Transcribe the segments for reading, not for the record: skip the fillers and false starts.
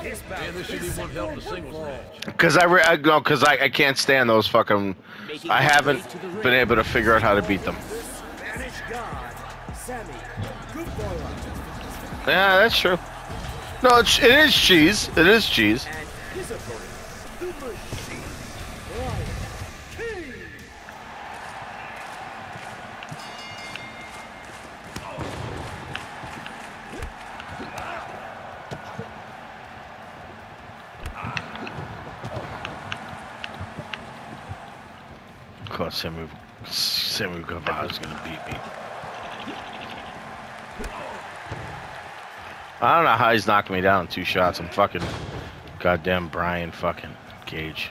Man, this shouldn't even want help in a singles match. Because I can't stand those fucking. I haven't been able to figure out how to beat them. Yeah, that's true. No, it is cheese. It is cheese. Of course, Sammy Guevara's gonna beat me. I don't know how he's knocked me down 2 shots. I'm fucking goddamn Brian fucking Cage.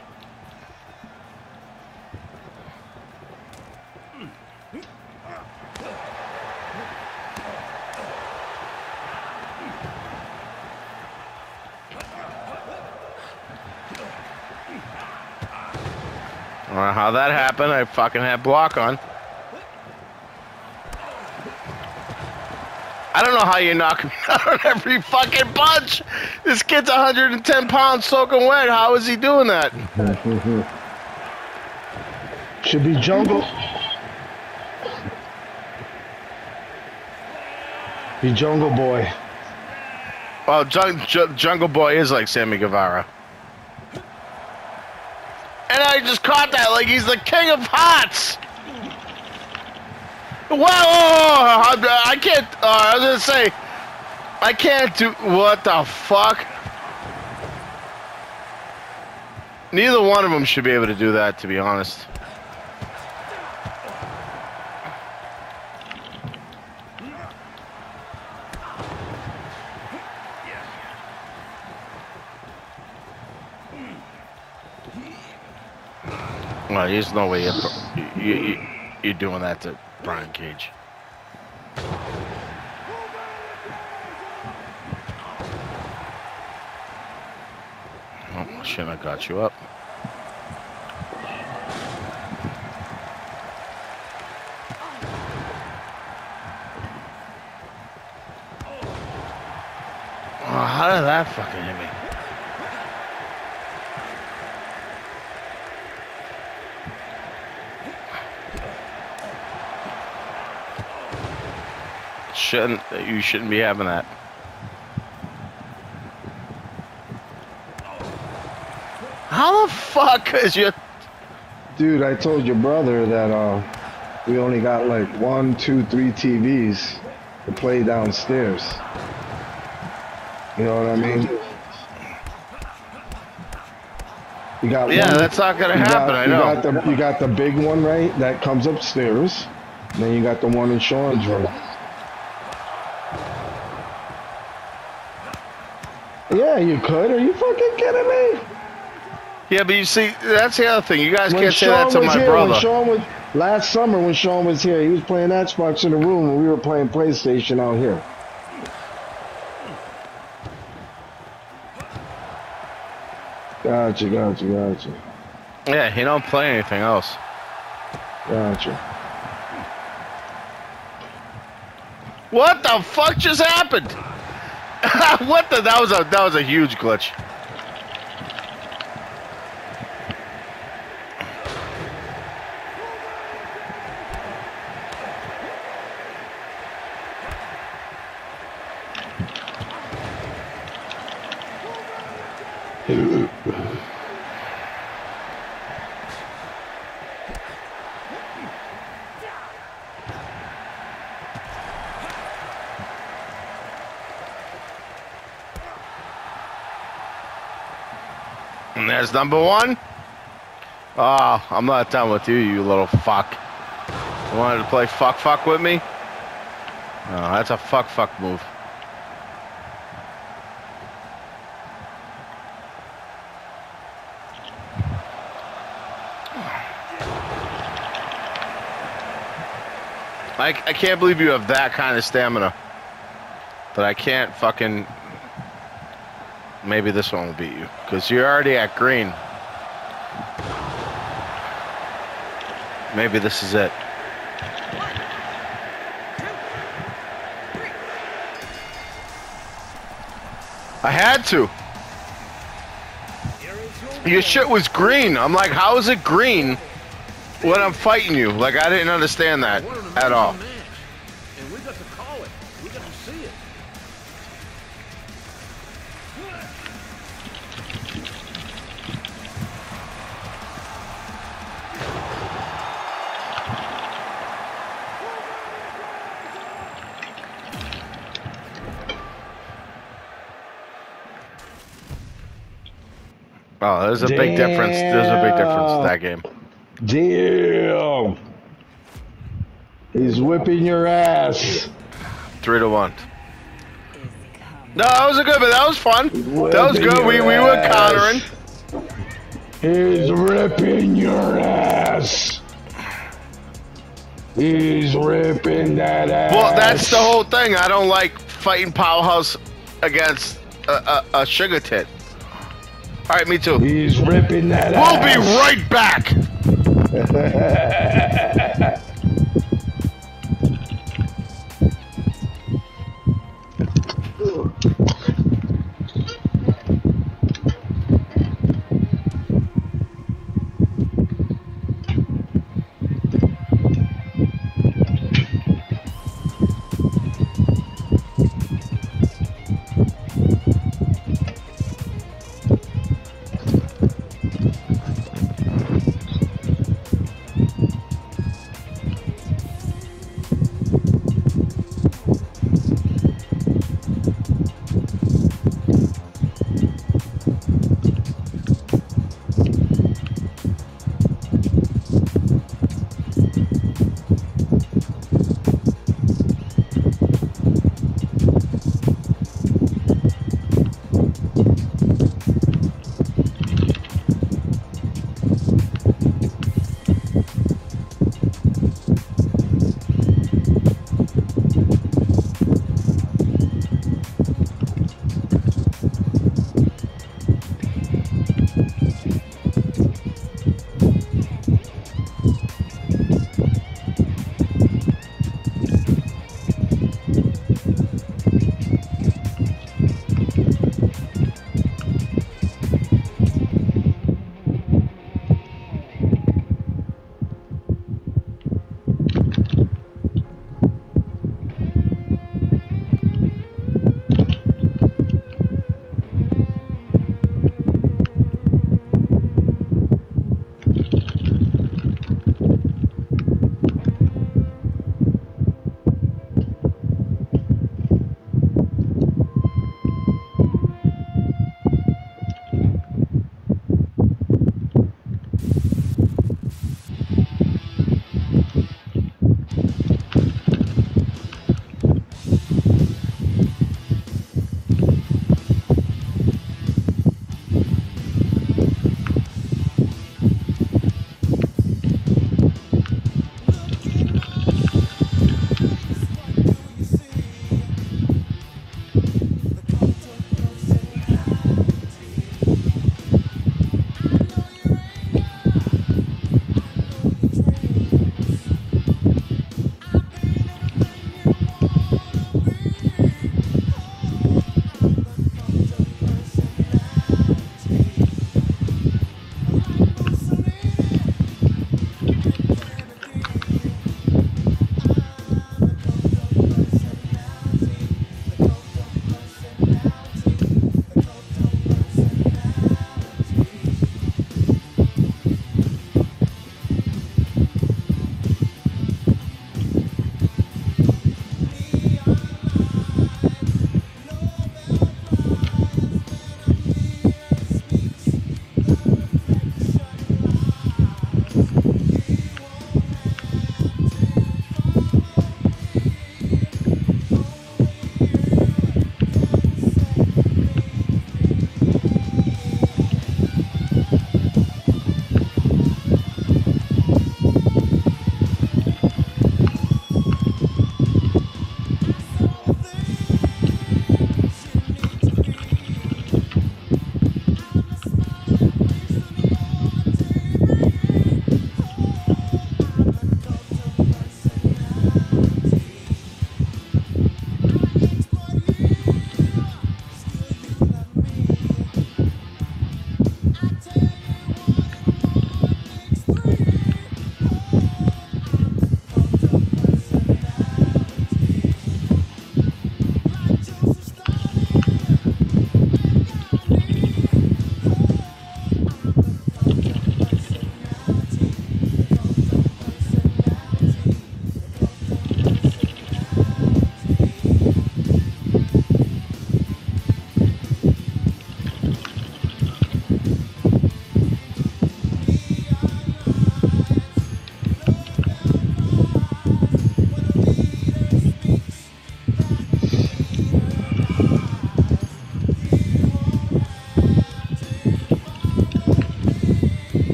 I don't know how that happened. I fucking had block on. I don't know how you knock me out on every fucking punch. This kid's 110 pounds soaking wet. How is he doing that? Should be Jungle. Be Jungle Boy. Well, Jungle Boy is like Sammy Guevara. And I just caught that like he's the king of hots. Whoa! I can't. I was gonna say, I can't do. What the fuck? Neither one of them should be able to do that, to be honest. Well, there's no way you're doing that to Brian Cage. Oh, shit, I got you up. Oh, how did that fucking hit me? You shouldn't be having that. How the fuck is you? Dude, I told your brother that we only got like 1, 2, 3 TVs to play downstairs. You know what I mean? You got that's not gonna happen. I know. You got the big one, right? That comes upstairs. And then you got the one in Sean's room. Yeah, you could. Are you fucking kidding me? Yeah, but you see, that's the other thing. You guys can't say that to my brother. When Sean was, last summer when Sean was here, he was playing Xbox in the room and we were playing PlayStation out here. Gotcha. Yeah, he don't play anything else. Gotcha. What the fuck just happened? What the? That was a huge glitch. And there's number 1. Oh, I'm not done with you, you little fuck. You wanted to play fuck with me? Oh, that's a fuck move. I can't believe you have that kind of stamina. But I can't fucking... Maybe this one will beat you, because you're already at green. Maybe this is it. I had to. Your shit was green. I'm like, how is it green when I'm fighting you? Like, I didn't understand that What an at amazing all. match. And we got to call it. We got to see it. Oh, there's a big difference. There's a big difference in that game. Damn. He's whipping your ass. 3-1. No, that was a good, but that was fun. That was good. We were countering. He's ripping your ass. He's ripping that ass. Well, that's the whole thing. I don't like fighting Powerhouse against a sugar tit. All right, me too. He's ripping that We'll be ass. right back.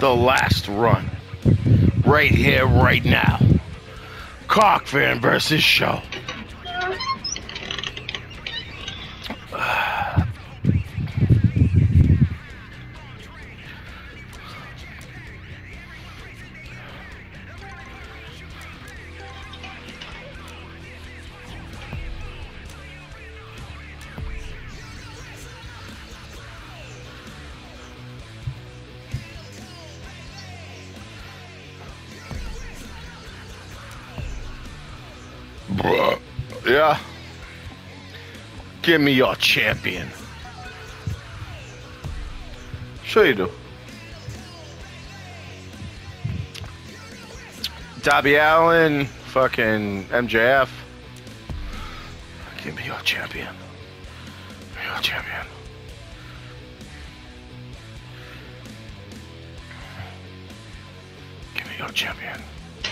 the last run. Right here, right now. Cock Fan versus Show. Yeah. Give me your champion. Sure you do. Darby Allin, fucking MJF. Give me your champion. Give me your champion. Give me your champion.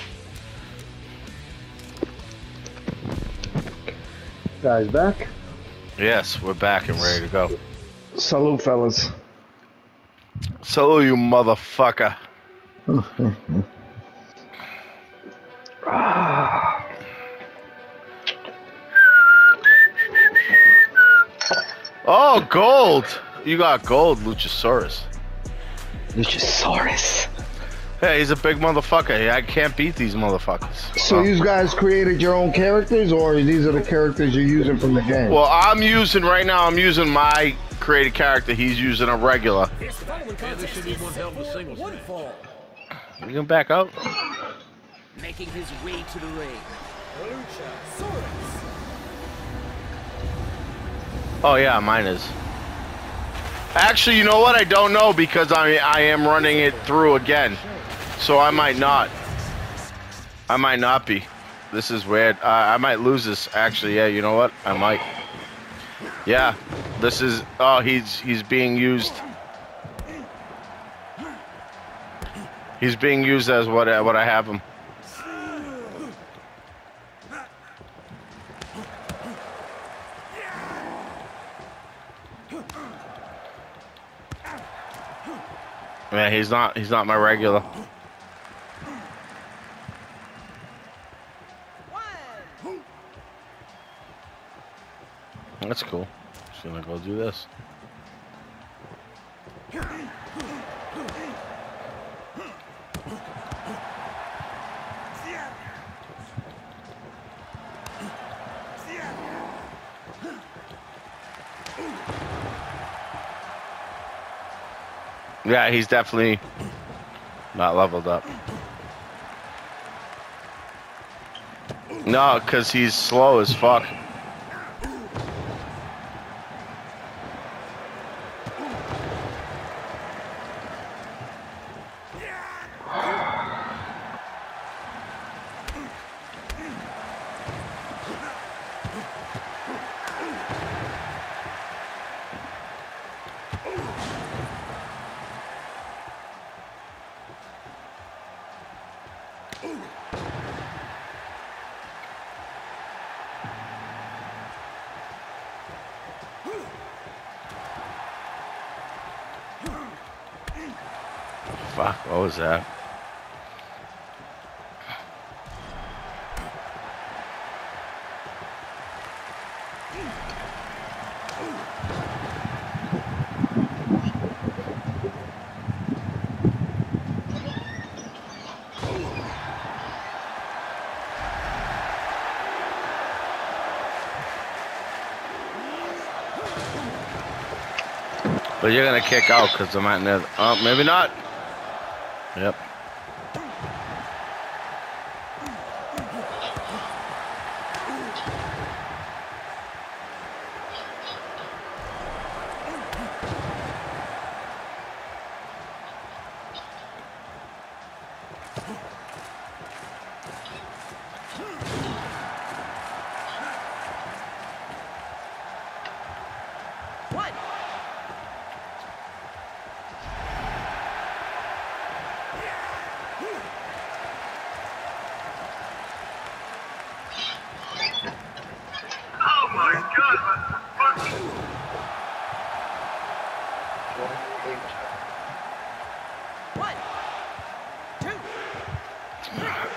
Guys, back? Yes, we're back and ready to go. Salute, fellas. Salute, you motherfucker. Oh, gold! You got gold, Luchasaurus. Luchasaurus. Hey, he's a big motherfucker. I can't beat these motherfuckers. So you guys created your own characters, or these are the characters you're using from the game? Well, I'm using my created character. He's using a regular. Yeah, this should be one hell of a singles match. You can back up. Making his way to the ring. Luchasaurus. Oh yeah, mine is. Actually, you know what? I don't know because I am running it through again, so I might not. I might not be. This is weird. I might lose this. Actually, yeah. You know what? I might. Yeah. This is. Oh, he's being used. He's being used as what I have him. Yeah, he's not my regular. That's cool. Just gonna go do this. Yeah, he's definitely not leveled up. No, because he's slow as fuck. Fuck, what was that? But you're gonna kick out because I'm at near. Oh, maybe not. Yep.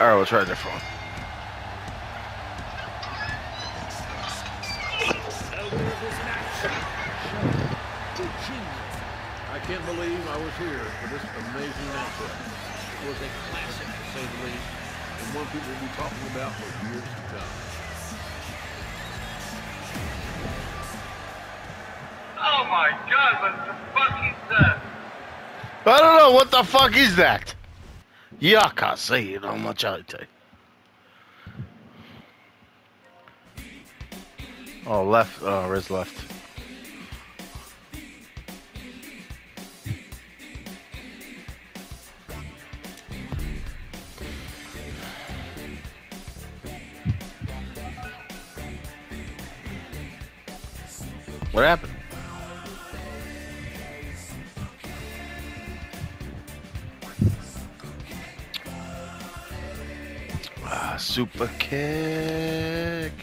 Alright, we'll try a different one. I can't believe I was here for this amazing matchup. It was a classic, to say the least, and one people will be talking about for years to come. Oh my God, what the fuck is that? I don't know, what the fuck is that? Yeah, I can't see it on my charity. Oh, left. Oh, Riz left. What happened? Ah, super kick.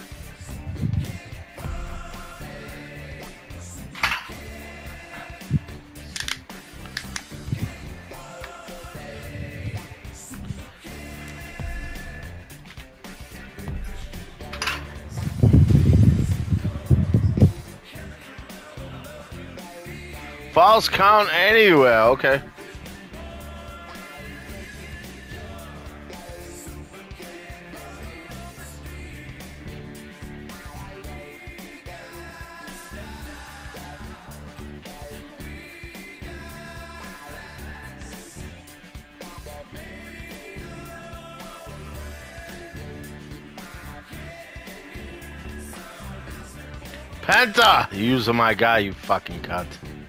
False count anywhere, okay. Penta! You using my guy, you fucking cunt.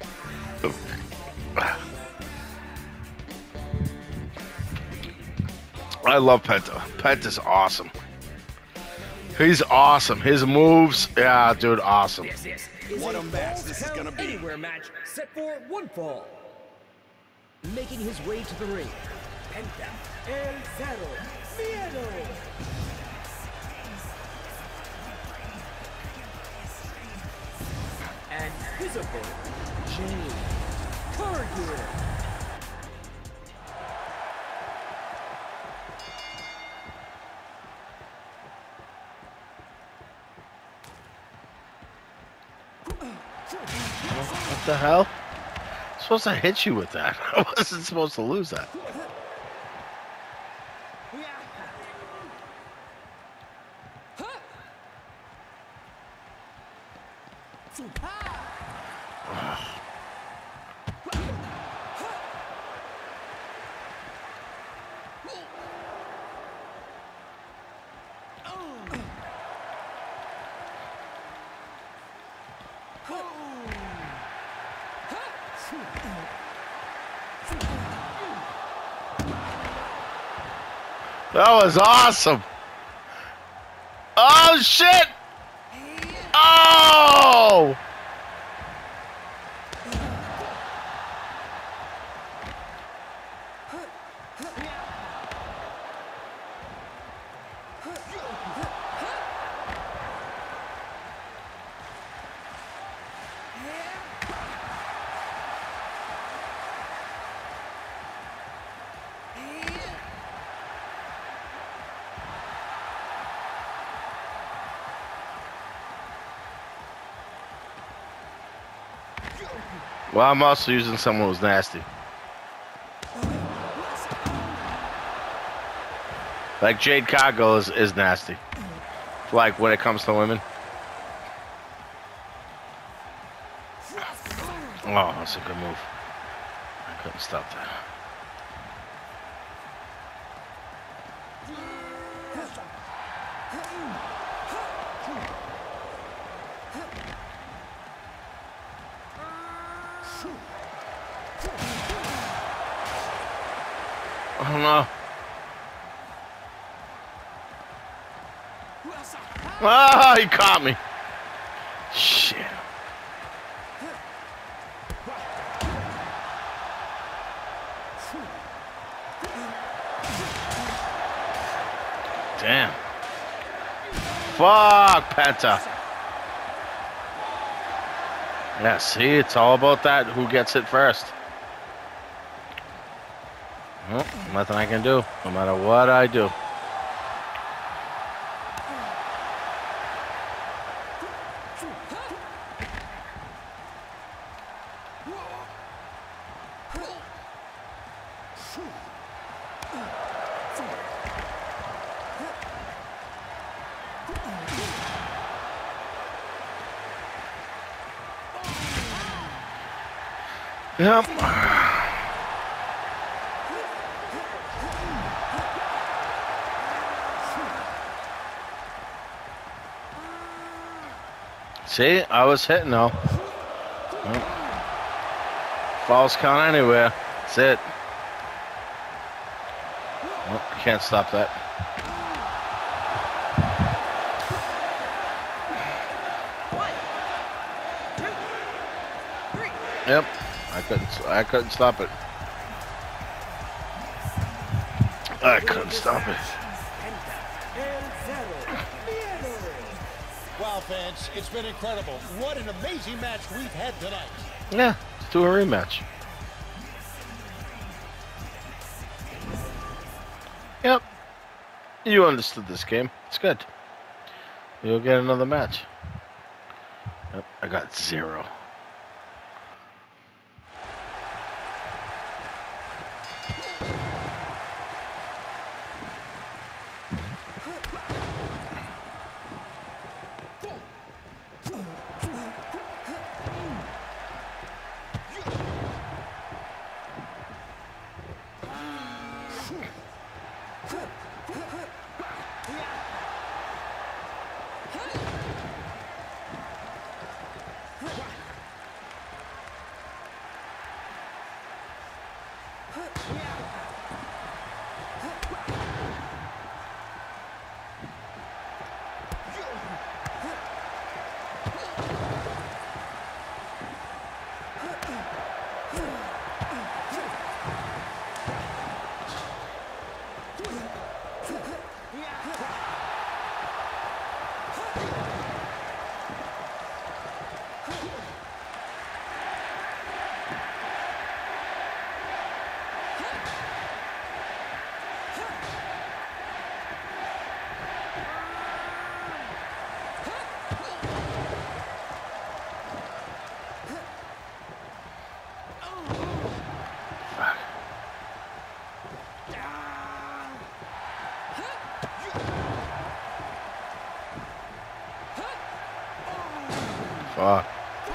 I love Penta. Penta's awesome. He's awesome. His moves, yeah, dude, awesome. This is What a a match Falls this is Count gonna be. Anywhere match set for one fall. Making his way to the ring, Penta El Zero Miedo. And his opponent, Jade Cargill. What the hell? I'm supposed to hit you with that. I wasn't supposed to lose that. That was awesome. Oh, shit. Oh. Well, I'm also using someone who's nasty. Like Jade Cargill is nasty. Like when it comes to women. Oh, that's a good move. I couldn't stop that. Oh no. Ah, he caught me. Shit. Damn. Fuck, Penta. Yeah, see, it's all about that. Who gets it first? Well, nothing I can do, no matter what I do. Yep. See, I was hitting though. Well, falls count anywhere. That's it. Well, can't stop that. Yep, I couldn't stop it. I couldn't stop it. Wow, fans, it's been incredible. What an amazing match we've had tonight. Yeah, let's do a rematch. Yep. You understood this game. It's good. You'll get another match. Yep, I got 0. Fuck.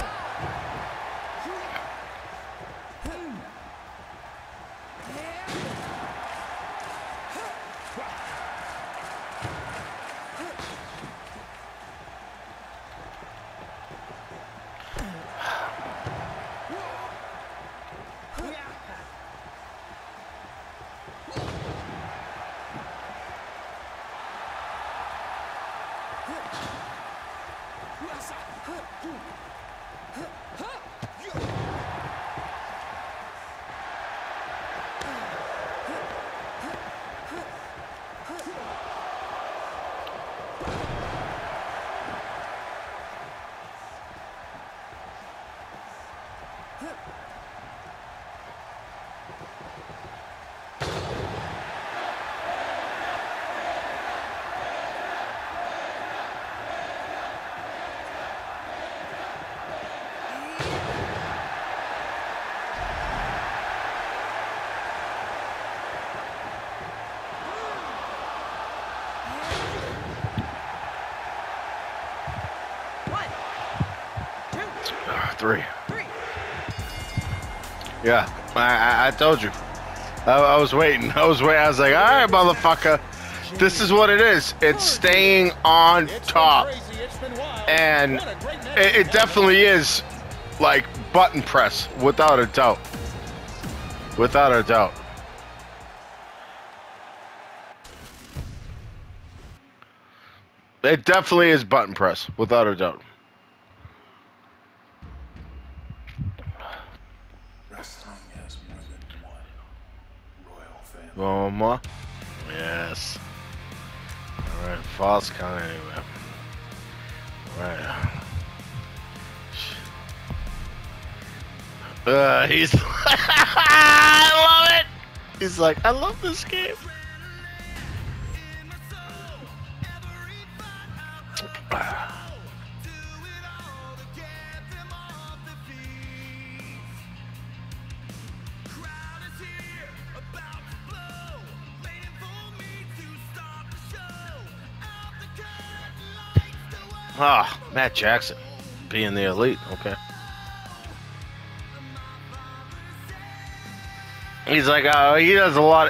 Three. Yeah, I told you. I was waiting. I was waiting. I was like, all right, motherfucker. This is what it is. It's staying on top. And it definitely is like button press, without a doubt. Without a doubt. It definitely is button press, without a doubt. One more. Yes. Alright, false count anyway. Right. He's I love it! He's like, I love this game. Ah, Matt Jackson being the elite. Okay. He's like, he does a lot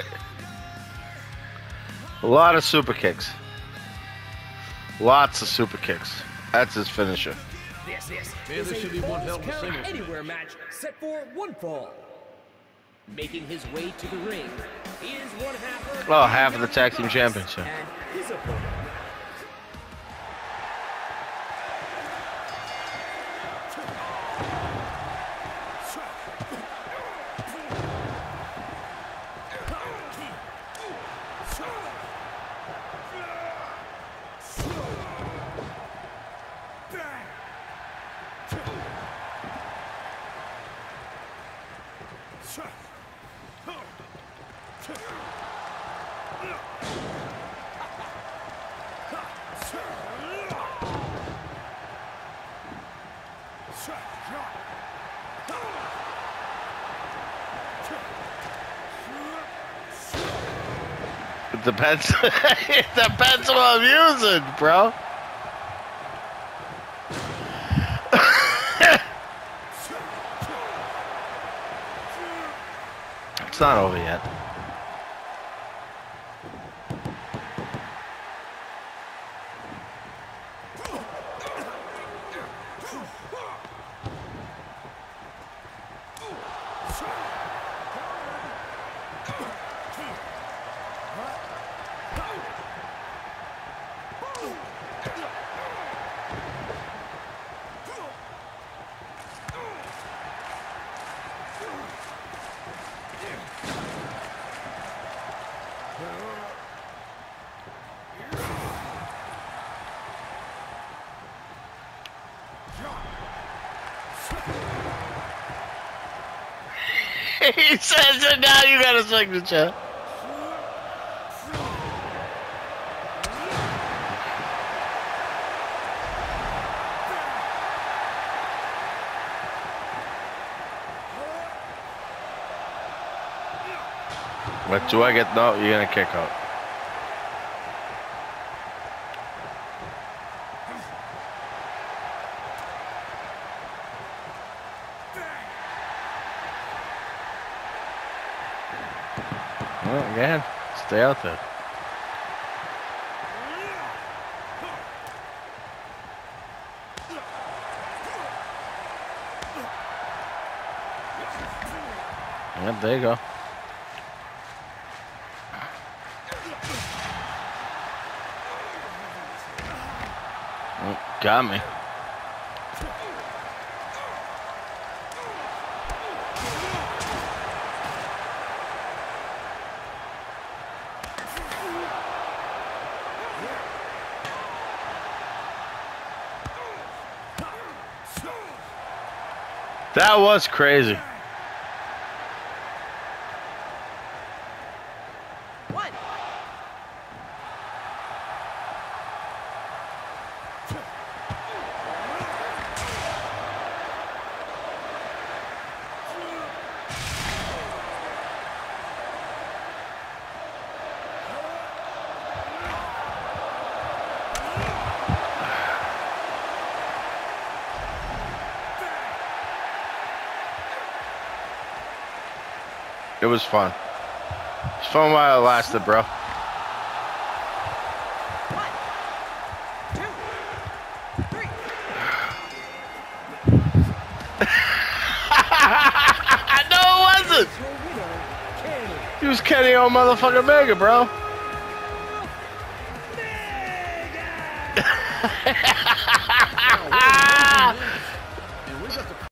of super kicks. Lots of super kicks. That's his finisher. This Man, is this a should be one hell Falls of a Count singles match. Anywhere match set for one fall. Making his way to the ring is one half of Half of the tag team championship. and his opponent. It depends. It depends what I'm using, bro. It's not over yet. He says it now. You got a signature. What do I get? No, you're gonna kick out. Well, again, stay out there. Yep, there you go. Oh, got me. That was crazy. One. It was fun. It's fun while it lasted, bro. One, two, three. No, it wasn't. Your winner, Kenny. He was Kenny on motherfucking Mega, bro. Mega!